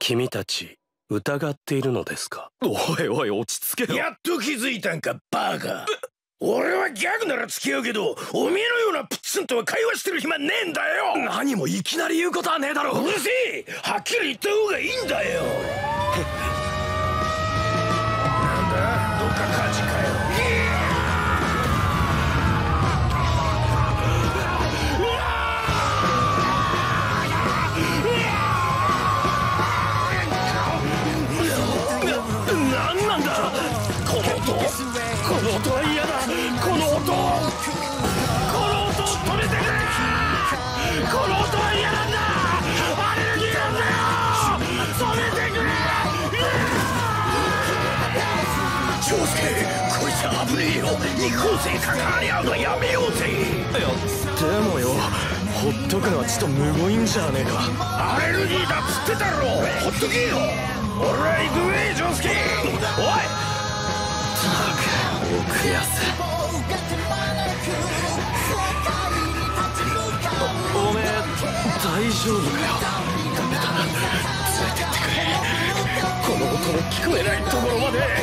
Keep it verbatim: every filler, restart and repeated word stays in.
君たち疑っているのですか？ おいおい、落ち着けよ。 やっと気づいたんかバカ。俺はギャグなら付き合うけど、おめえのようなプッツンとは会話してる暇ねえんだよ。 何もいきなり言うことはねえだろ。 うるせえ、はっきり言った方がいいんだよ。なんだ、どっか火事かよ。なんなんだこの音。この音は嫌だ。この音、この音を止めてくれ。この音は嫌なんだ。アレルギーなんだよ。止めてくれ。長介、こいつは危ねえよ。二校生関わり合うのやめようぜ。 いやでもよ、ほっとくのはちとむごいんじゃねえか。 アレルギーだっつってたろ。ほっとけよ。俺は行くぜ長介。おい、 ったく奥安。おめえ大丈夫かよ。 ダメだ、連れてってくれ。この音の聞こえないところまで。